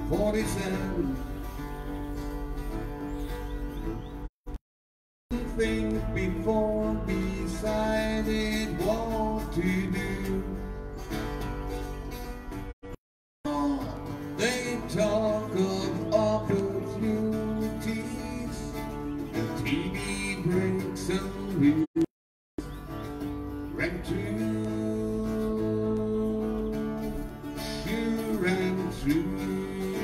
47. Think before decided what to do. Oh, they talk of opportunities and TV breaks and news. Rang true, sure rang true.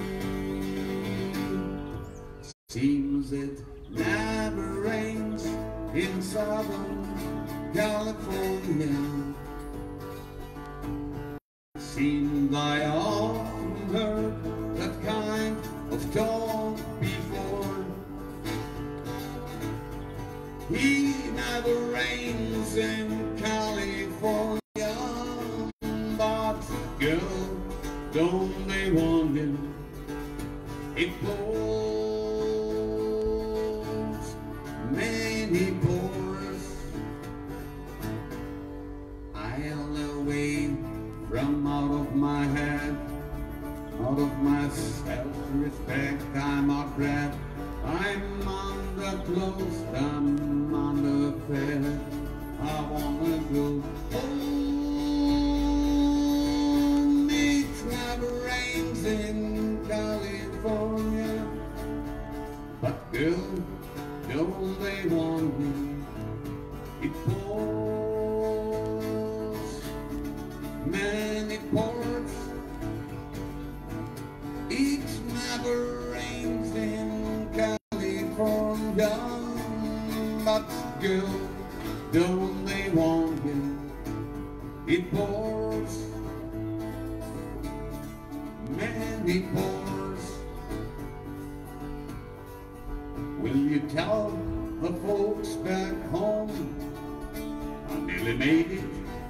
Seems it never rains in Southern California. Seems I often heard that kind of talk before. He never rains in California, but girl, don't they want him? It blows many pores. I'll away from out of my head, out of my self-respect. I'm out breath, I'm underclothes, I'm underfed. I wanna go home. It never rains in California, but girl, don't they want me? It pours many pores. It never rains in California, but girl, don't they want me? It pours many pores. Will you tell the folks back home I nearly made it?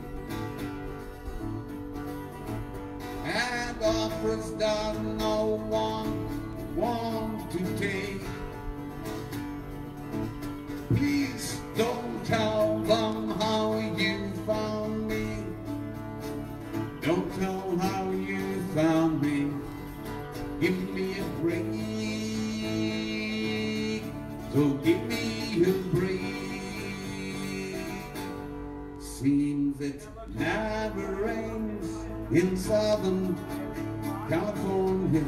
And offers that no one want to take. Please don't tell them how you found me. Don't tell how you found me. Give me a break. So give me a break. Seems it never rains in Southern California.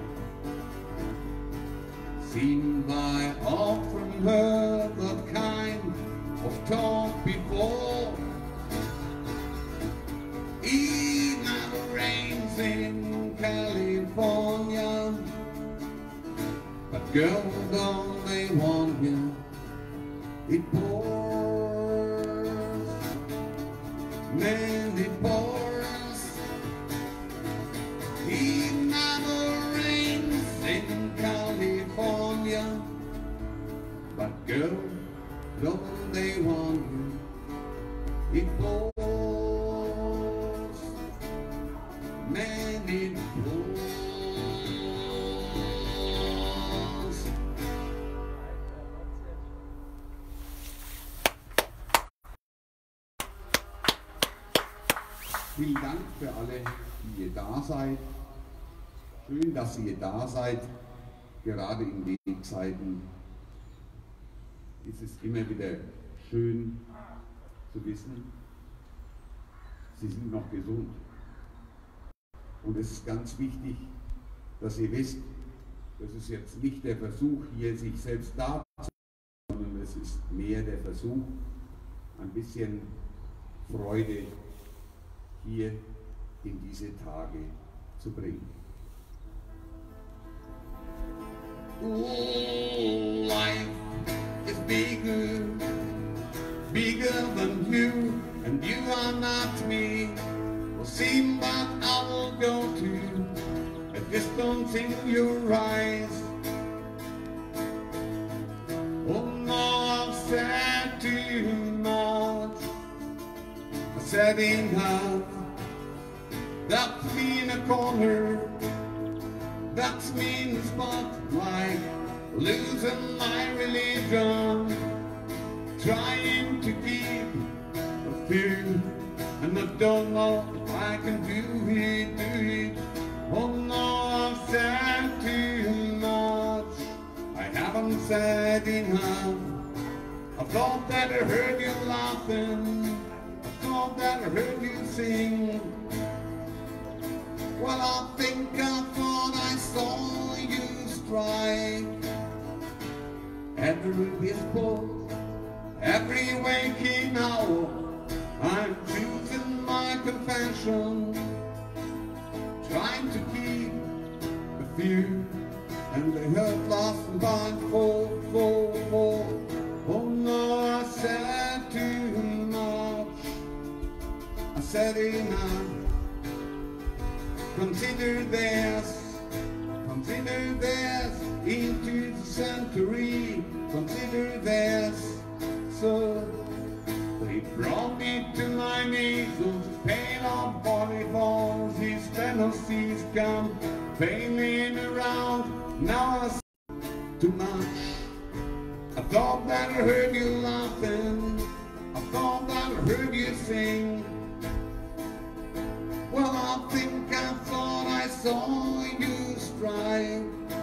Seems I often heard that kind of talk before. It never rains in California, but girl, don't they want you? It pours many pores. It never rains in California, but girl, don't they want you? It pours many pores. Vielen Dank für alle, die ihr da seid. Schön, dass ihr da seid. Gerade in den Zeiten ist es immer wieder schön zu wissen, Sie sind noch gesund. Und es ist ganz wichtig, dass ihr wisst, das ist jetzt nicht der Versuch, hier sich selbst darzustellen, sondern es ist mehr der Versuch, ein bisschen Freude hier in diese Tage zu bringen. Oh, life is bigger, bigger than you, and you are not me. Will seem that I will go to a distance in your eyes. Oh no, I've said too much. I said enough. That's me in a corner. That's me in the spotlight, losing my religion, trying to keep a fear, and I don't know if I can do it. Oh no, I've said too much. I haven't said enough. I thought that I heard you laughing. I thought that I heard you sing. Well, I think I thought I saw you strike every whisper, every waking hour. I'm choosing my confession, trying to keep the few and the hurt lost and find for. Oh no, I said too much. I said enough. Consider this into the century. Consider this. So they brought me to my knees, those pain of body falls, these fantasies come failing around. Now I see too much. I thought that I heard you laughing. I thought that I heard you sing. Well, I think I thought I saw you strike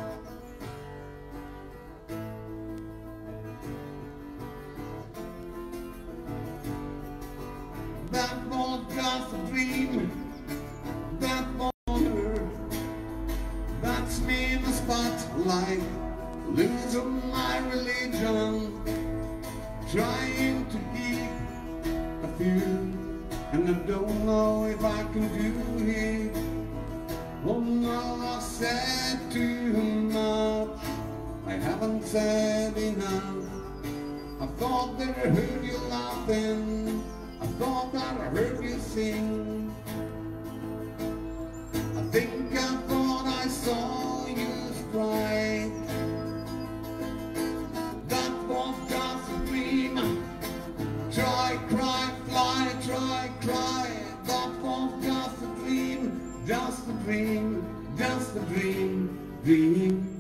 that was just a dream. That wonder, that's me in the spotlight, losing my religion, trying to keep a few, and I don't know if I can do it. Oh no, I said too much. I haven't said enough. I thought that I heard you laughing. I thought that I heard you sing. I think I thought I saw you strike. That was just a dream. Try, cry, fly, try, cry. That was just a dream, just a dream, just a dream, dream.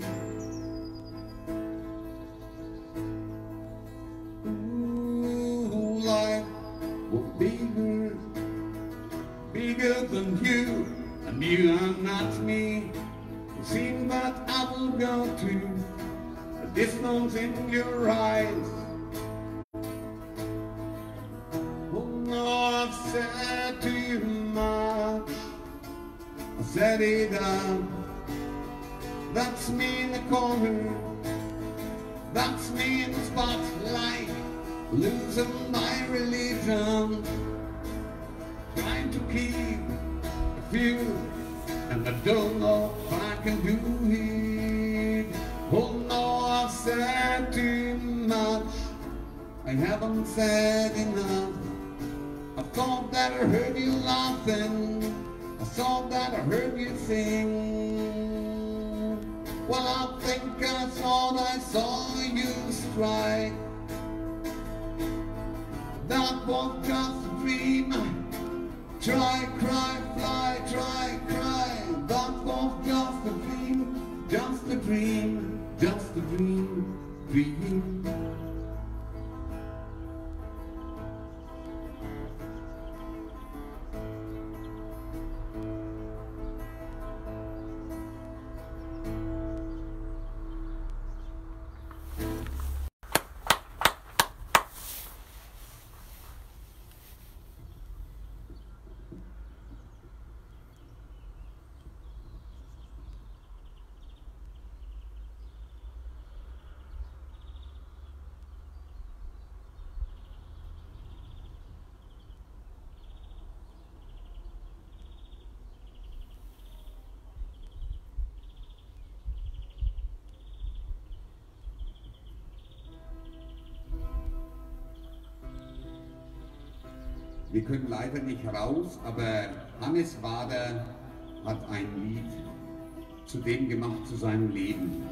Ooh, life was bigger, bigger than you, and you are not me. It seems that I will go to a distance in your eyes. I've said too much. I said it out. That's me in the corner. That's me in the spotlight, losing my religion, trying to keep a few, and I don't know if I can do it. Oh no, I've said too much. I haven't said enough. I thought that I heard you laughing. I thought that I heard you sing. Well, I think I thought I saw you strike. That was just a dream. Try, cry, fly, try, cry. That was just a dream, just a dream, just a dream, dream. Wir können leider nicht raus, aber Hannes Wader hat ein Lied zu dem gemacht, zu seinem Leben.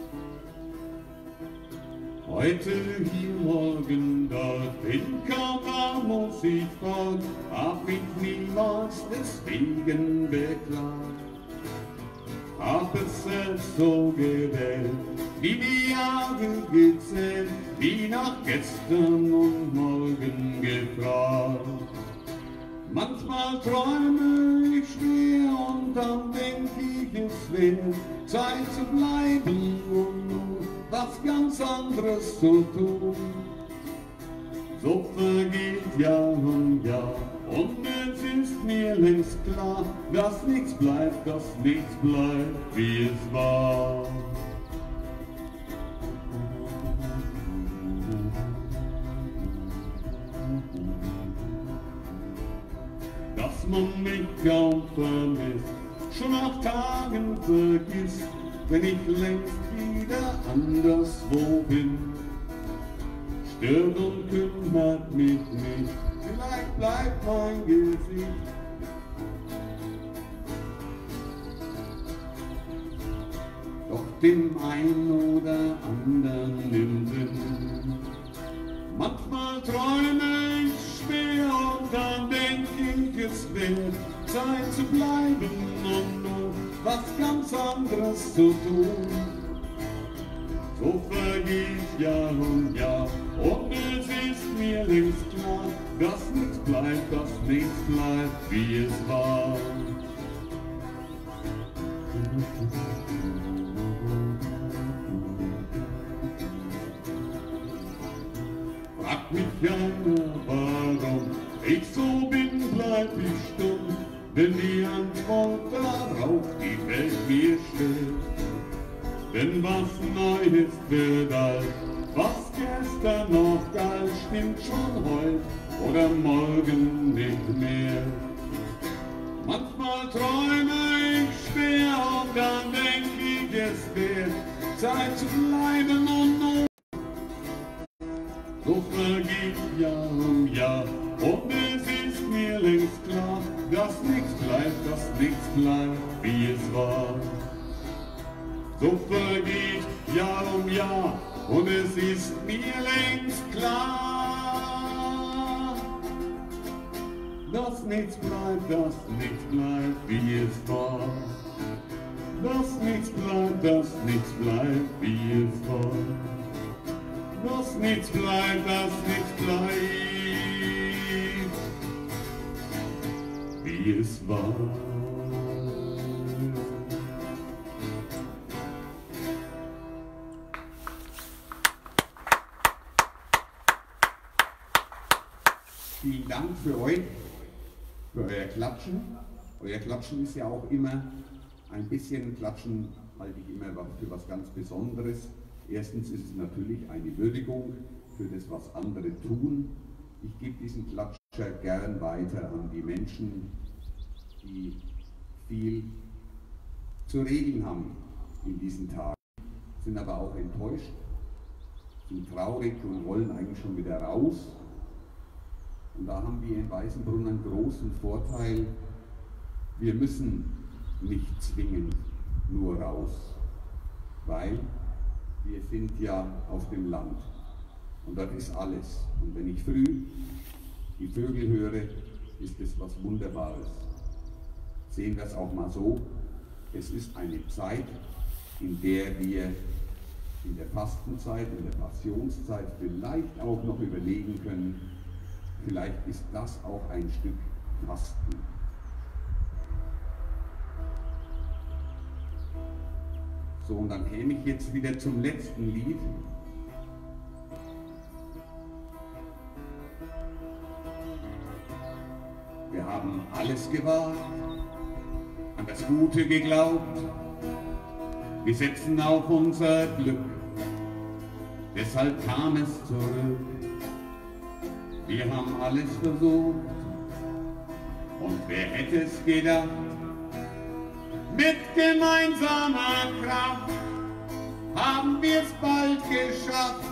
Heute hier, morgen dort, in Katar muss ich fort, hab mich niemals deswegen beklagt. Hab es selbst so gewählt, wie die Jahre gezählt, wie nach gestern und morgen gefragt. Manchmal träume ich schwer und dann denk ich, es wäre Zeit zu bleiben und nur was ganz anderes zu tun. So vergeht Jahr um Jahr und es ist mir längst klar, dass nichts bleibt, wie es war. Dass man mich kaum vermisst, schon nach Tagen vergisst, wenn ich längst wieder anderswo bin. Stört und kümmert mich nicht, vielleicht bleibt mein Gesicht. Doch dem einen oder anderen im Sinn. Manchmal träume ich schwer und dann denk ich, es wäre Zeit zu bleiben und nur was ganz anderes zu tun. So vergeht Jahr um Jahr und es ist mir längst klar, dass nichts bleibt, wie es war. Fragt mich einer, warum ich so bin, bleib ich stumm, denn die Antwort darauf, die fällt mir still. Denn was neu ist, wird alt, was gestern noch galt, stimmt schon heut oder morgen nicht mehr. Manchmal träume ich schwer und dann denk ich, es wäre Zeit zu bleiben und nur. So vergeht Jahr um Jahr und es ist mir längst klar, dass nichts bleibt, wie es war. So vergeht Jahr um Jahr und es ist mir längst klar, dass nichts bleibt, wie es war. Dass nichts bleibt, wie es war. Dass nichts bleibt, wie es war. Vielen Dank für euch, für euer Klatschen. Euer Klatschen ist ja auch immer ein bisschen, Klatschen halte ich immer für was ganz Besonderes. Erstens ist es natürlich eine Würdigung für das, was andere tun. Ich gebe diesen Klatscher gern weiter an die Menschen, die viel zu regeln haben in diesen Tagen, sind aber auch enttäuscht, sind traurig und wollen eigentlich schon wieder raus. Und da haben wir in Weißenbrunn einen großen Vorteil, wir müssen nicht zwingend nur raus, weil wir sind ja auf dem Land und dort ist alles. Und wenn ich früh die Vögel höre, ist es was Wunderbares. Sehen wir es auch mal so, es ist eine Zeit, in der wir in der Fastenzeit, in der Passionszeit vielleicht auch noch überlegen können, vielleicht ist das auch ein Stück Fasten. So, und dann käme ich jetzt wieder zum letzten Lied. Wir haben alles gewagt, an das Gute geglaubt, wir setzen auf unser Glück, deshalb kam es zurück. Wir haben alles versucht und wer hätte es gedacht, mit gemeinsamer Kraft haben wir es bald geschafft.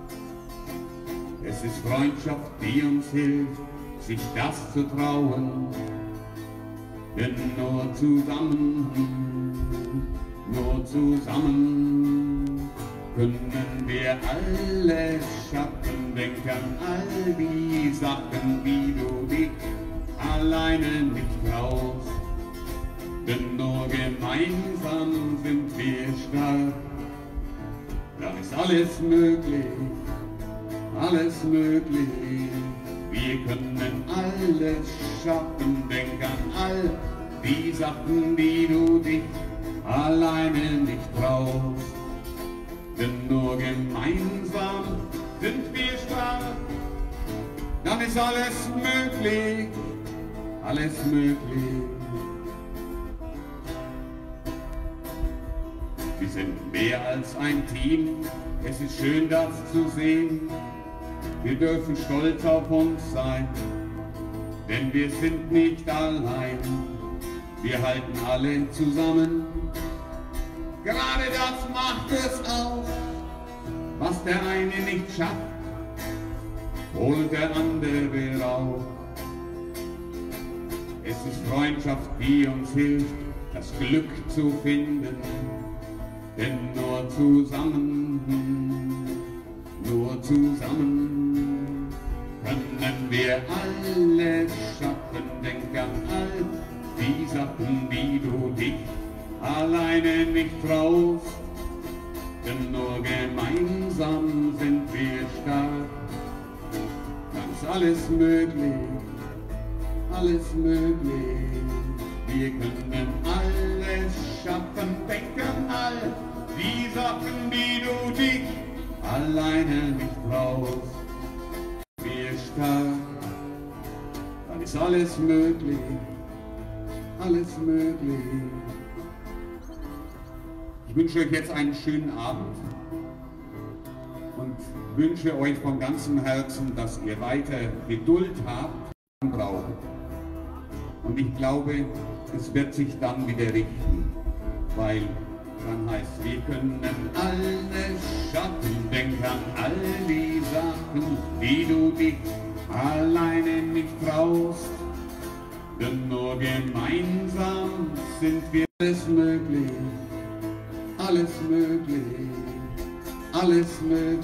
Es ist Freundschaft, die uns hilft, sich das zu trauen, denn nur zusammen können wir alles schaffen. Denk an all die Sachen, die du dich alleine nicht traust, denn nur gemeinsam sind wir stark. Dann ist alles möglich, Wir können alles schaffen, denk an all die Sachen, die du dich alleine nicht traust. Denn nur gemeinsam sind wir stark, dann ist alles möglich, alles möglich. Wir sind mehr als ein Team, es ist schön das zu sehen. Wir dürfen stolz auf uns sein, denn wir sind nicht allein. Wir halten alle zusammen, gerade das macht es aus. Was der eine nicht schafft, holt der andere raus. Es ist Freundschaft, die uns hilft, das Glück zu finden. Denn nur zusammen können wir alles schaffen. Denk an all die Sachen, die du dich alleine nicht traust. Denn nur gemeinsam sind wir stark. Dann ist alles möglich, alles möglich. Wir können alles schaffen, denk an all die Sachen, die du dich alleine nicht traust. Wir stark, dann ist alles möglich, alles möglich. Ich wünsche euch jetzt einen schönen Abend und wünsche euch von ganzem Herzen, dass ihr weiter Geduld habt und braucht. Und ich glaube, es wird sich dann wieder richten, weil dann heißt, wir können alles schaffen, denk an all die Sachen, die du dich alleine nicht traust. Denn nur gemeinsam sind wir alles möglich, alles möglich, alles möglich.